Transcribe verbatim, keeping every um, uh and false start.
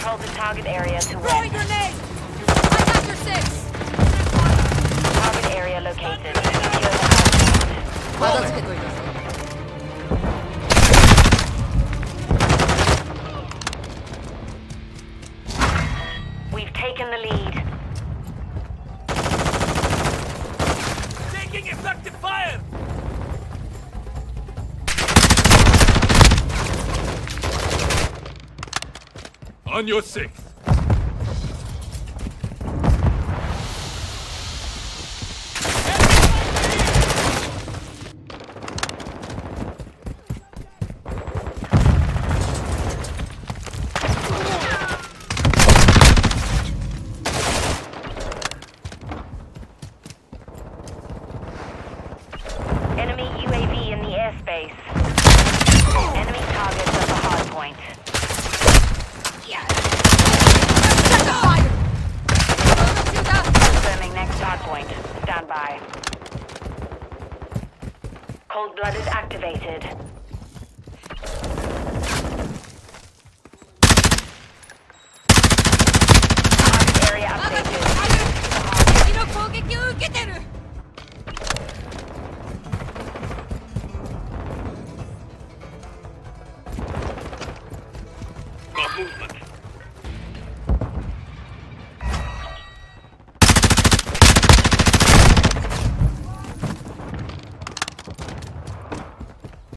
control the target area to win. Throwing grenade! I got your six! Target area located. Secure the hardpoint. 받아치게 돌렸어. We've taken the lead. Taking effective fire! On your sixth. Enemy U A V in the airspace. Enemy targets at the hardpoint. Confirming next hardpoint. Stand by. Cold-blooded activated.